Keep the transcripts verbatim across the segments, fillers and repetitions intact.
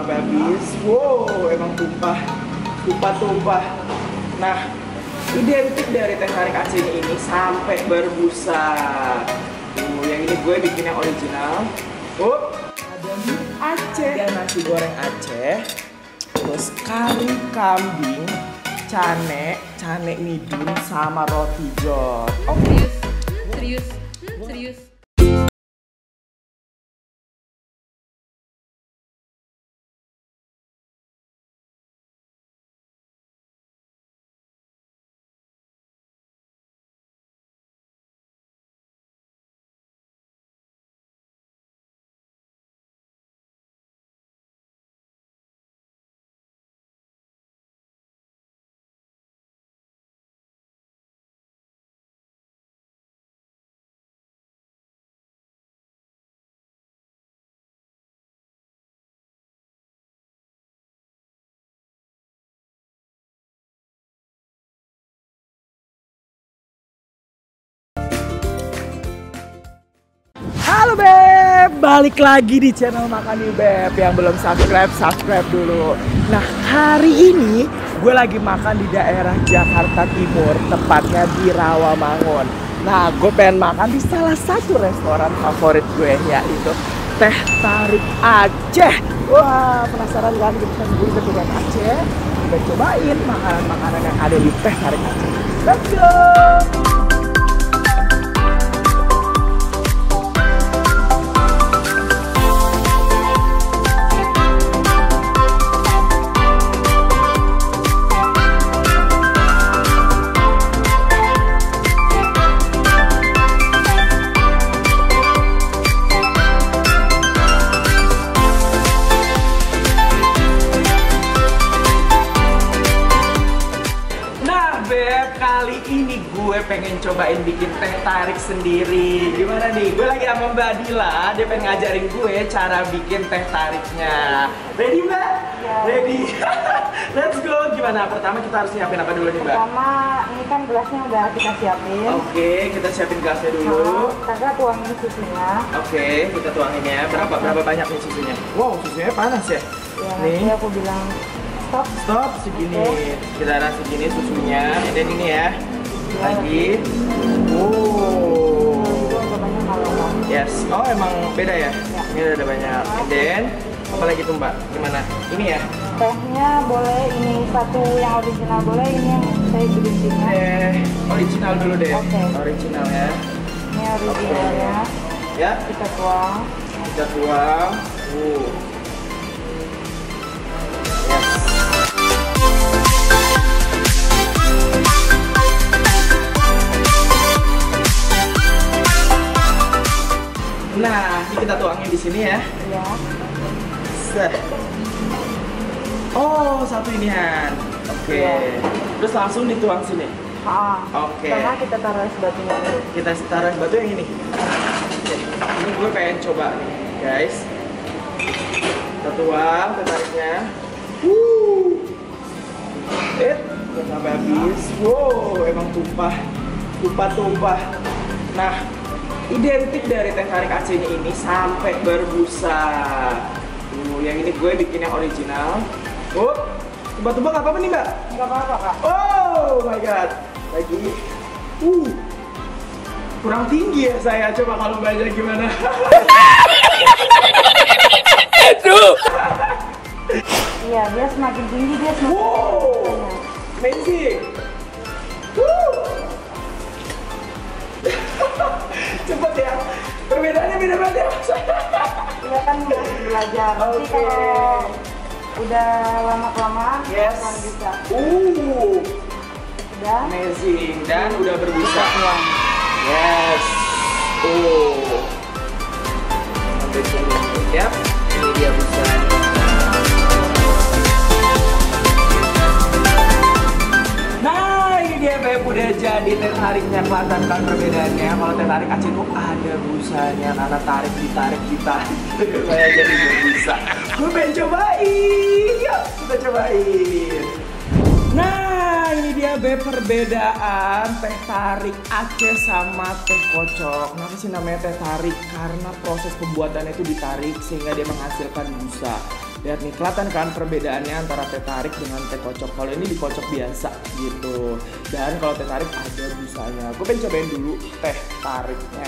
sampai habis. Wow, emang tumpah, tumpah-tumpah. Nah, identik dari teh tarik Aceh ini sampai berbusa. Tuh, yang ini gue bikin yang original. Oh, ada mie Aceh, ada nasi goreng Aceh, terus kari kambing, cane, cane midun, sama roti jor. Oh, serius, serius, serius. Halo Beb, balik lagi di channel Makan Yuk Beb. Yang belum subscribe, subscribe dulu. Nah, hari ini gue lagi makan di daerah Jakarta Timur, tepatnya di Rawamangun. Nah, gue pengen makan di salah satu restoran favorit gue, yaitu Teh Tarik Aceh. Wah, penasaran kan kita sendiri ke Teh Aceh? Kita cobain makanan-makanan yang ada di Teh Tarik Aceh. Let's go! Kali ini gue pengen cobain bikin teh tarik sendiri. Gimana nih? Gue lagi sama Mbak Dila. Dia pengen ngajarin gue cara bikin teh tariknya. Ready Mbak? Ya. Ready? Let's go. Gimana? Pertama kita harus siapin apa dulu nih Mbak? Pertama, ini kan gelasnya udah kita siapin. Oke, kita siapin gelasnya dulu. Nah, kita tuangin susunya. Oke, kita tuangin ya. Berapa berapa banyak nih susunya? Wow, susunya panas ya? Ya, nih. nanti aku bilang stop. Stop segini. Oke. Kita rasa segini susunya. Dan ini ya. Ya, Lagi. Oh. itu agak banyak kalau enggak. Yes. Oh, emang beda ya? Ya. Ini ada banyak. And then, apa lagi tuh Mbak? Gimana? Ini ya? Tehnya boleh ini satu yang original, boleh ini yang saya bikinnya. Eh, original dulu deh. Oke. Original ya. Ini originalnya. Ya, Kita tuang. kita tuang. Uh. Yes. Nah, ini kita tuangin di sini ya. Ya. Seh. Oh, satu inian. Oke. Iya. Terus langsung dituang sini. Ah. Oke. Karena kita taruh es batunya dulu. Kita taruh batu yang ini. Oke. Ini gue pengen coba nih, guys. Kita tuang teh tariknya. Wuh. Eh, udah sampai habis. Wow, emang tumpah, tumpah-tumpah. Nah, identik dari teh tarik Aceh ini sampai berbusa. Tuh, yang ini gue bikin yang original. Oh, tumpah-tumpah nggak apa-apa nih Mbak? Enggak apa-apa, Kak. Oh my god, lagi. Uh, kurang tinggi ya saya. Coba kalau Mbaknya gimana? Aduh. Iya, dia semakin tinggi dia semakin Wow, banyak. amazing. Woo. Cepet ya, perbedaannya beda banget ya. Iya kan masih belajar. Nanti Oke. kalau udah lama-kelamaan Yes. akan bisa. Uh, Udah. amazing dan udah berbusa. Tuang. Yes. Oh. Sampai sini. Yap. Ini dia busa. Nah, ini dia Beb, udah jadi teh tariknya. Kelihatan kan perbedaannya. Kalau teh tarik Aceh itu ada busanya karena tarik ditarik ditarik. Saya jadi berbusa. Gue pengen cobain. Yuk, kita cobain. Nah, ini dia Beb perbedaan teh tarik Aceh sama teh kocok. Kenapa sih namanya teh tarik? Karena proses pembuatannya itu ditarik sehingga dia menghasilkan busa. Lihat nih, kelihatan kan perbedaannya antara teh tarik dengan teh kocok. Kalau ini dikocok biasa gitu. Dan kalau teh tarik ada busanya. Gue pengen cobain dulu teh tariknya.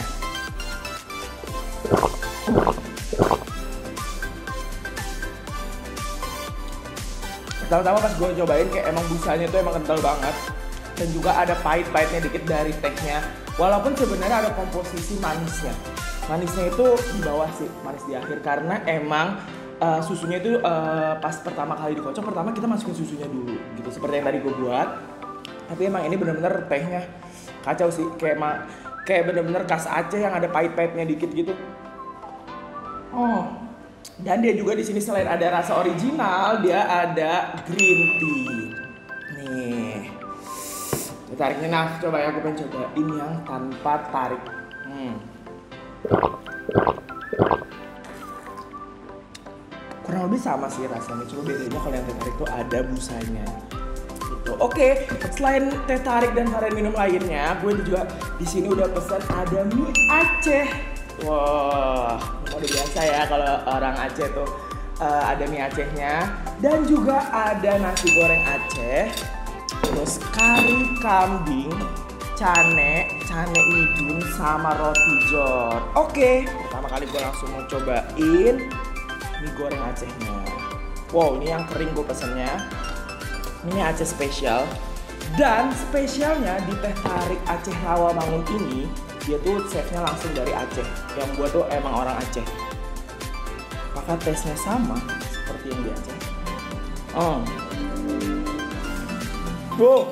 Pertama-tama pas gue cobain kayak emang busanya tuh emang kental banget. Dan juga ada pahit-pahitnya dikit dari tehnya. Walaupun sebenarnya ada komposisi manisnya. Manisnya itu di bawah sih, manis di akhir. Karena emang uh, susunya itu uh, pas pertama kali dikocok, pertama kita masukin susunya dulu gitu. Seperti yang tadi gue buat. Tapi emang ini bener-bener tehnya kacau sih. Kayak ma kayak bener-bener khas Aceh yang ada pahit-pahitnya dikit gitu. Oh. Dan dia juga di sini selain ada rasa original, dia ada green tea. Nih. Tariknya, nah coba ya, aku pengen cobain yang tanpa tarik. Hmm. Kurang lebih sama sih rasanya, cuma bedanya kalau yang teh tarik tuh ada busanya. Gitu. Oke, selain teh tarik dan varian minum lainnya, gue juga di sini udah pesan ada mie Aceh. Wah, wow, udah biasa ya kalau orang Aceh tuh uh, ada mie Acehnya, dan juga ada nasi goreng Aceh. Terus kari kambing, cane, cane midun, sama roti jor. Oke, pertama kali gue langsung mau cobain mie goreng Acehnya. Wow, ini yang kering gue pesennya. Ini Aceh spesial. Dan spesialnya di teh tarik Aceh Rawamangun ini, dia tuh chefnya langsung dari Aceh. Yang buat tuh emang orang Aceh. Apakah tesnya sama seperti yang di Aceh? Oh. Wow,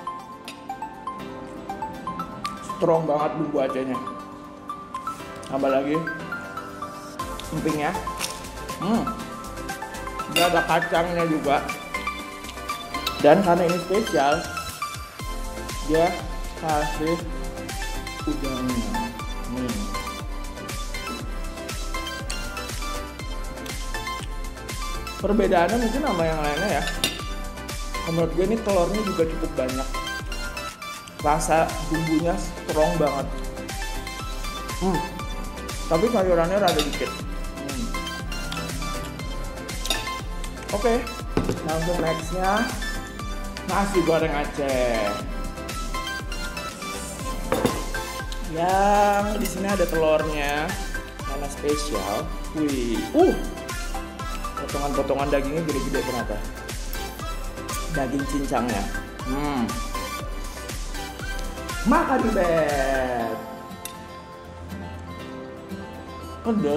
strong banget bumbu Acehnya. Tambah lagi empingnya. Hmm, dia ada kacangnya juga. Dan karena ini spesial, dia kasih udangnya. Hmm. Perbedaannya mungkin sama yang lainnya ya. Menurut gue ini telurnya juga cukup banyak. Rasa bumbunya strong banget. Hmm. Tapi sayurannya rada dikit. Hmm. Oke, okay. Langsung nextnya nasi goreng Aceh. Yang di sini ada telurnya, karena spesial. Wih, uh, potongan-potongan dagingnya gede-gede ternyata. Daging cincangnya. Hmm. Makan di bed. Pedas.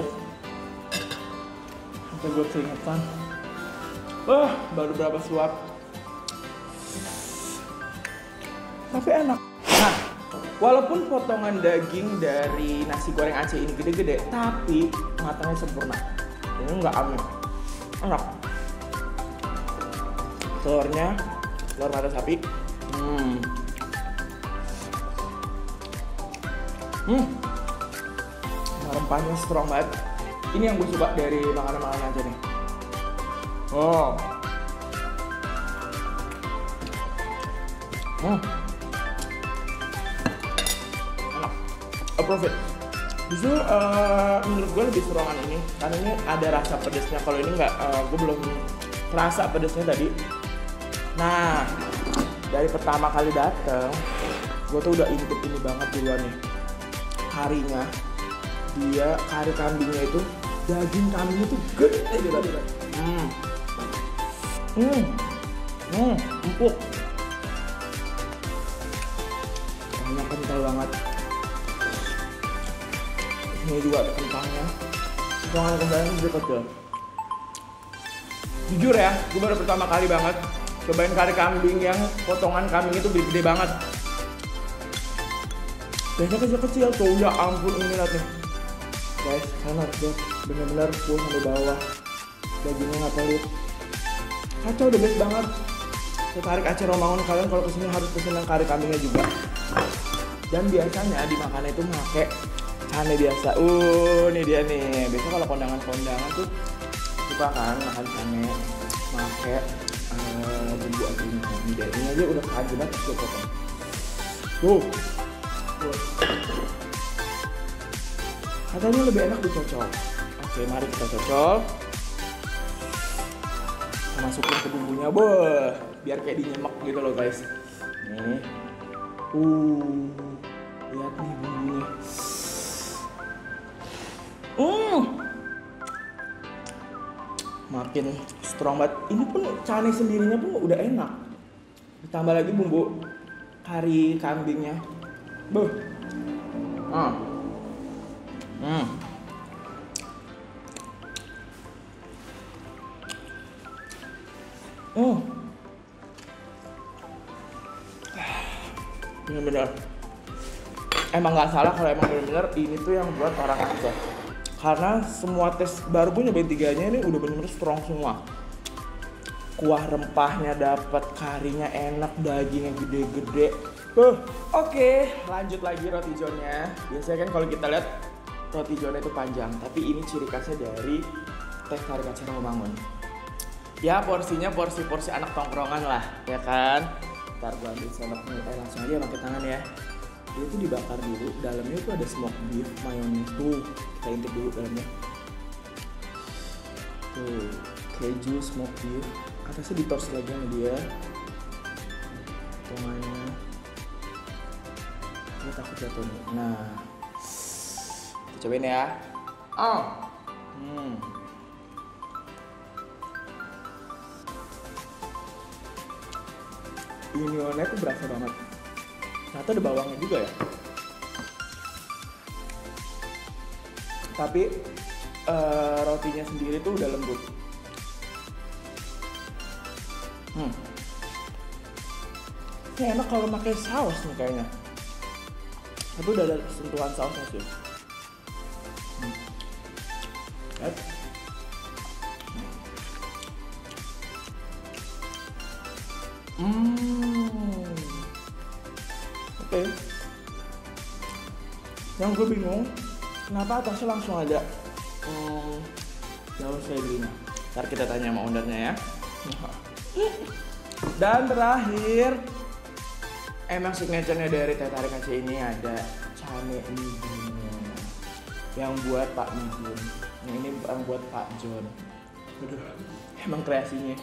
Sampai gue keringetan. Wah, baru berapa suap. Tapi enak. Nah, walaupun potongan daging dari nasi goreng Aceh ini gede-gede, tapi matangnya sempurna. Ini nggak aneh. Enak. Telurnya, telur mata sapi. Hmm. Hmm. Rempahnya strong banget. Ini yang gue suka dari makanan-makanan Aceh nih. Oh. Hmm. Enak. Approve it. Justru uh, menurut gue lebih strongan ini, karena ini ada rasa pedesnya. Kalau ini nggak, uh, gue belum terasa pedesnya tadi. Nah, dari pertama kali dateng, gue tuh udah intip ini banget duluan nih. Karinya, dia kari kambingnya itu, daging kambingnya tuh gede banget. Hmm, hmm, hmm, empuk. Banyak kental banget. Ini juga ada kentangnya. Potongan kentangnya gede kecil. Jujur ya, gue baru pertama kali banget cobain kari kambing yang potongan kambing itu gede-gede banget. Biasanya kecil-kecil tuh, ya ampun, ini lihat nih. Guys, kalian harus lihat, bener-bener full sampai bawah. Dagingnya nggak pelit. Kacau, the best banget. Teh tarik Aceh Rawamangun, kalian kalau kesini harus pesen yang kari kambingnya juga. Dan biasanya dimakannya itu pakai cane biasa. Uh, ini dia nih. Biasanya kalau kondangan-kondangan tuh suka kan makan cane, pakai uh, bumbu aslinya. Ini dia, ini aja udah kacau banget tuh potong. Tuh. Katanya lebih enak dicocol. Oke, mari kita cocol. masukin ke bumbunya, boh, biar kayak dinyemek gitu loh guys. Nih, uh, lihat nih bumbunya. Hmm, makin strong banget. Ini pun cane sendirinya pun udah enak. Ditambah lagi bumbu kari kambingnya, boh. Ah, hmm. Hmm. Bener-bener emang nggak salah kalau emang bener-bener ini tuh yang buat orang Aceh, karena semua tes baru gue nyobain tiganya ini udah bener-bener strong semua. Kuah rempahnya dapat, karinya enak, dagingnya gede-gede. Uh, oke, okay. Lanjut lagi roti jonnya. Biasanya kan kalau kita lihat roti jonnya itu panjang, tapi ini ciri khasnya dari teh tarik Aceh Rawamangun. Ya porsinya porsi-porsi anak tongkrongan lah, ya kan. Ntar gua ambil sendoknya, eh langsung aja pakai tangan ya. Dia tuh dibakar dulu, dalamnya tuh ada smoke beef, mayones tuh. Kita intip dulu dalamnya. Tuh, keju smoke beef. Atasnya ditos lagi sama dia. Potongannya. Gue takut jatuh nih. Nah, kita cobain ya. Oh, hmm. Unionnya tuh berasa banget. Ternyata ada bawangnya juga ya. Tapi uh, rotinya sendiri tuh udah lembut. Hmm. Ini enak kalau pakai saus nih kayaknya. Tapi udah ada sentuhan sausnya sih. Hmm. Yep. Hmm. Oke. Okay. Yang gue bingung, kenapa atasnya langsung ada hmm, daun seledrinya. Ntar kita tanya sama ownernya ya. Dan terakhir, emang signature-nya dari teh tarik Aceh ini ada cane mibunnya. Yang buat Pak Mibun. Yang ini yang buat Pak John. Aduh, emang kreasinya.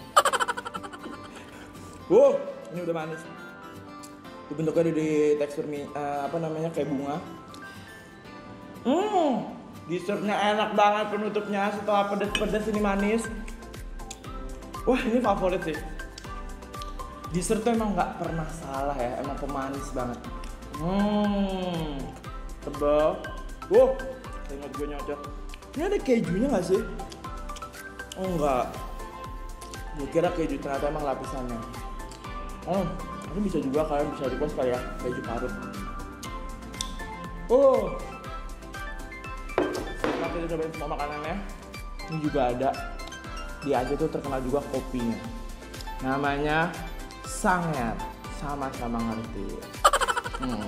Wow, ini udah manis. Itu bentuknya di tekstur uh, apa namanya kayak bunga. Hmm, dessertnya enak banget, penutupnya setelah pedes-pedes ini manis. Wah, ini favorit sih. Dessert tuh emang nggak pernah salah ya, emang pemanis banget. Hmm, tebal. Wow, ingat gue nyocok. Ini ada kejunya nggak sih? Oh enggak. Gue kira keju, ternyata emang lapisannya. Oh, ini bisa juga kalian bisa request kali ya, keju parut. Oh, setelah kita cobain semua makanannya, ini juga ada. Di Aceh tuh terkenal juga kopinya. Namanya Sanger, sama-sama ngerti. Hmm.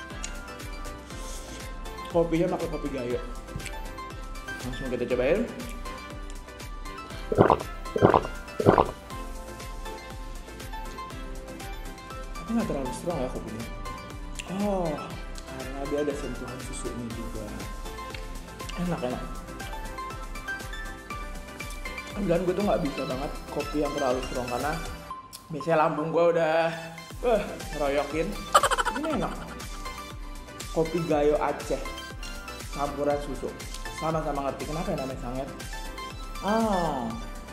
Kopinya pakai kopi gayo. Langsung kita cobain. Tapi nggak terlalu strong ya kopinya. Oh, karena dia ada sentuhan susunya juga. Enak enak. Dan gue tuh nggak bisa banget kopi yang terlalu strong karena biasanya lambung gue udah uh, ngeroyokin. Ini enak. Kopi gayo Aceh campuran susu. Sama-sama ngerti kenapa ya namanya Sanger. Ah.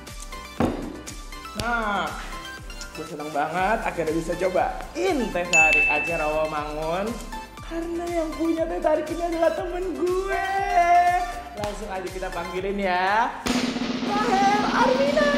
Nah, gue seneng banget akhirnya bisa cobain teh tarik Aceh Rawamangun. Karena yang punya teh tarik ini adalah temen gue. Langsung aja kita panggilin ya. Rahel Armina.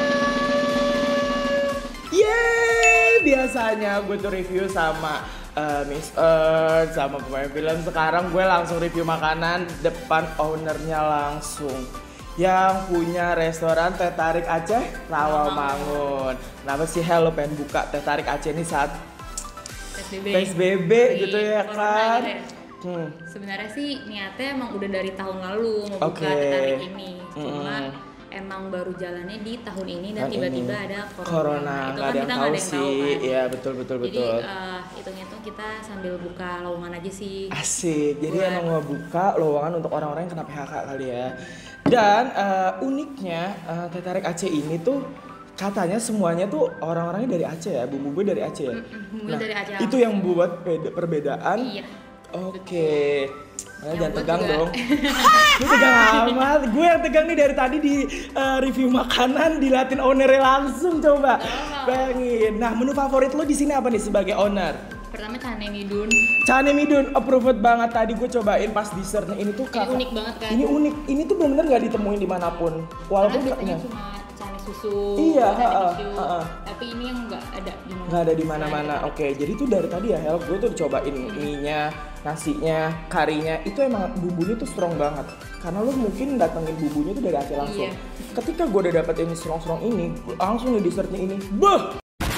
Yeay, biasanya gue tuh review sama uh, Miss Earth, sama pemain film. Sekarang gue langsung review makanan depan ownernya langsung. Yang punya restoran teh tarik Aceh Rawamangun. Kenapa sih Hel lo pengen buka teh tarik Aceh ini saat P S B B gitu ya kan? Hmm. Sebenarnya sih niatnya emang udah dari tahun lalu mau buka okay. teh tarik ini. Cuma mm. emang baru jalannya di tahun ini dan tahun tiba-tiba ini. ada corona. corona. Nah, itu kan kan kita nggak ada yang tahu kan. Iya betul betul Jadi, betul. Jadi uh, hitung-hitung kita sambil buka lowongan aja sih. Asik. Jadi buat... emang mau buka lowongan untuk orang-orang yang kena P H K kali ya. Dan uh, uniknya uh, teh tarik Aceh ini tuh katanya semuanya tuh orang-orangnya dari Aceh ya, bumbu dari Aceh ya. Bumbu dari Aceh. Itu yang membuat beda- perbedaan. Iya. Oke. Nah, jangan Yang buat tegang juga. dong. Lu tegang amat. Gue yang tegang nih dari tadi di uh, review makanan, dilatin ownernya langsung coba. Oh. Pengen. Nah, menu favorit lo di sini apa nih sebagai owner? Pertama cane midun. Cane midun approved banget, tadi gue cobain pas dessertnya ini tuh Ini kakak- unik banget kan? Ini unik, ini tuh bener-bener nggak ditemuin dimanapun. Walaupun Karena biasanya nggak cuma cane susu, Iya, cane ha-ha, tisu. ha-ha. Tapi ini yang nggak ada di mana. nggak ada di mana-mana. Oke, jadi tuh dari tadi ya Hel, gue tuh cobain mie-nya, nasinya, karinya, itu emang bumbunya tuh strong banget. Karena lo mungkin datengin bumbunya tuh dari Aceh langsung. Iya. Ketika gue udah dapet ini strong-strong ini, langsung di dessertnya ini, beuh!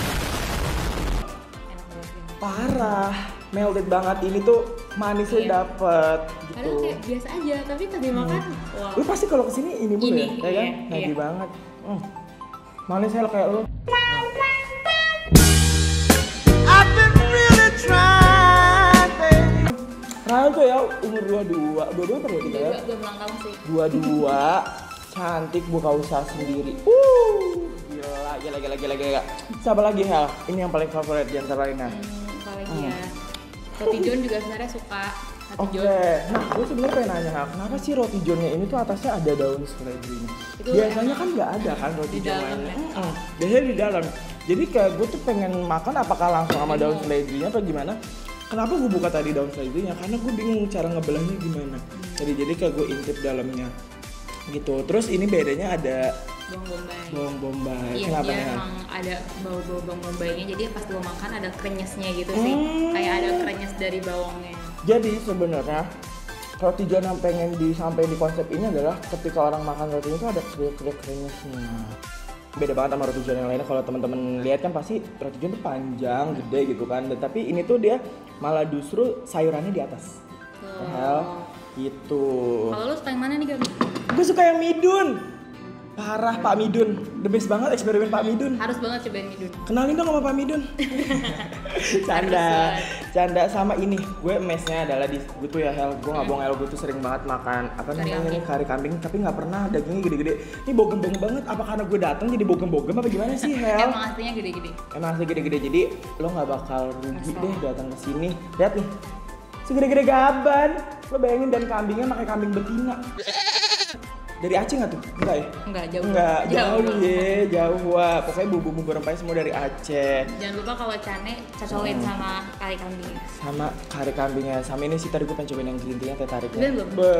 Enak banget ini. Parah, melted banget. Ini tuh manisnya Iya. dapet gitu. Padahal kayak biasa aja, tapi pas dimakan, wow. Lu pasti kalau kesini ini mulu Ini, ya, ya kan? iya, Nagih iya. banget. Hmm. Manis Hel kayak lu. Rahel tuh ya umur dua puluh dua, dua puluh dua atau dua puluh tiga ya? Juga belum ulang tahun sih. dua puluh dua, cantik, buka usaha sendiri. Uh, gila, gila, gila, gila, gila. Siapa lagi Hel? Ini yang paling favorit di antara lainnya. Hmm, apalagi ya. Roti John juga sebenarnya suka. Roti Oke, John. nah gue sebenarnya pengen nanya Hel, kenapa sih roti jonnya ini tuh atasnya ada daun seledrinya? Itu Biasanya emang kan nggak ada kan roti di jon dalam lainnya. ya? Mm-mm. Biasanya di dalam. Jadi kayak gue tuh pengen makan apakah langsung sama daun Bingung. seledrinya apa gimana? Kenapa gue buka tadi daun seledrinya? Karena gue bingung cara ngebelahnya gimana. Jadi jadi kayak gue intip dalamnya gitu. Terus ini bedanya ada Bawang bombay. bawang bombay. Iya, Kenapa dia ya? emang ada bau-bau bawang bombaynya, jadi pas lo makan ada krenyesnya gitu sih. Hmm. Kayak ada krenyes dari bawangnya. Jadi sebenarnya roti john yang pengen disampaikan di konsep ini adalah ketika orang makan roti itu ada kriuk-kriuk krenyesnya. Beda banget sama roti john yang lainnya. Kalau teman-teman lihat kan pasti roti john tuh panjang, gede gitu kan. Dan tapi ini tuh dia malah justru sayurannya di atas. Tuh. Hel, gitu. Kalau lo suka yang mana nih, Gabi? Gue suka yang midun. Parah Pak Midun, the best banget eksperimen Pak Midun. Harus banget cobain midun. Kenalin dong sama Pak Midun. Canda, canda sama ini. Gue mesnya adalah di gue tuh ya Hel, gue nggak bohong Hel, gue tuh sering banget makan apa Kari namanya nih kambing. kari kambing, tapi nggak pernah dagingnya gede-gede. Ini bogem-bogem banget. Apa karena gue datang jadi bogem-bogem apa gimana sih Hel? Emang aslinya gede-gede. Emang asli gede-gede, jadi lo nggak bakal rugi deh datang ke sini. Lihat nih, segede-gede gaban. Lo bayangin, dan kambingnya pakai kambing betina. Dari Aceh nggak tuh? Enggak ya? Enggak, jauh. Enggak, jauh, Jauh. ya, jauh. Wah, pokoknya bumbu-bumbu rempahnya semua dari Aceh. Jangan lupa kalau cane cocolin Hmm. sama kari kambing. Sama kari kambingnya, sama ini sih tadi gue pengen cobain yang green tea-nya, teh tariknya. Udah belum? Be.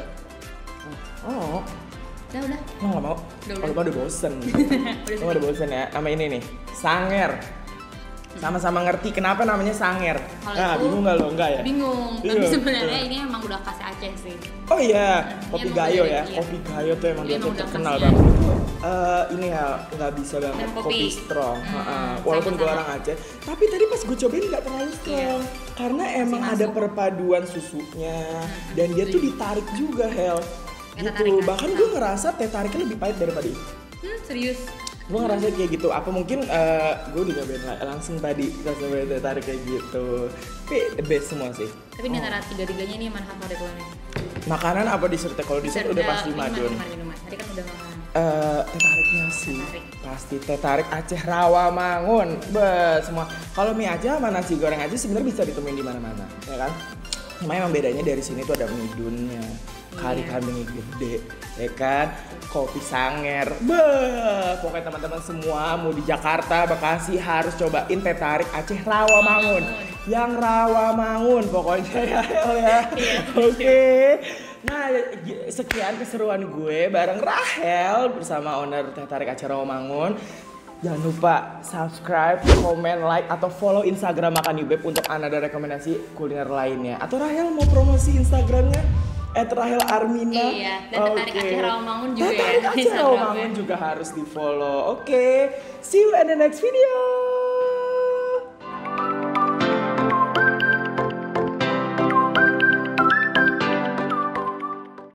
Oh, Udah, udah. lo nggak mau? Udah, Kalau udah. udah bosen. Udah Lo udah bosen ya? Nama ini nih, sanger. Sama-sama ngerti kenapa namanya sanger. Kalau Nah, itu bingung nggak lo? Enggak ya? Bingung, tapi Iya, sebenarnya iya. ini emang udah khas Aceh sih. Oh iya, Ini kopi emang gayo udah ya. dari- Kopi gayo tuh emang Ini dia emang tuh udah terkenal khasnya. banget. Itu eh, ini ya nggak bisa banget Minum kopi. kopi. strong. Hmm, Ha-ha. Walaupun gue sama-sama. orang Aceh, tapi tadi pas gue cobain nggak terlalu strong. Karena emang ada masuk. perpaduan susunya dan dia tuh ditarik juga Hel. Ya, Gitu. tarik, Bahkan tarik. gue ngerasa teh tariknya lebih pahit daripada itu. Hmm, serius. Gue ngerasa kayak gitu. Apa mungkin eh, gue udah nyobain la- langsung tadi pas nyobain teh tarik kayak gitu. Tapi the best semua sih. Tapi di antara tiga-tiganya ini mana favorit lo nih? Makanan apa dessert? Kalau dessert udah pasti minuman, madun. Minuman, minuman. Tadi kan udah makan. Eh, teh tariknya sih Teh tarik. pasti teh tarik Aceh Rawamangun. Be, semua. Kalau mie Aceh sama nasi goreng aja sebenarnya bisa ditemuin di mana-mana, ya kan? Cuma emang bedanya dari sini tuh ada midunnya, kari Iya. kambingnya gede, ya kan? Kopi sanger. Be, pokoknya teman-teman semua mau di Jakarta, Bekasi harus cobain teh tarik Aceh Rawamangun. Yang Rawamangun pokoknya ya, Hel ya. Oke. Nah, g- sekian keseruan gue bareng Rahel bersama owner Teh Tarik Aceh Rawamangun. Jangan lupa subscribe, komen, like, atau follow Instagram Makan Yubeb untuk another rekomendasi kuliner lainnya. Atau Rahel mau promosi Instagramnya? at Rahel Armina. Iya, dan Teh Tarik Aceh Rawamangun juga Teh ya Tarik Aceh Instagramnya. Rawamangun juga harus di follow. Oke, see you in the next video.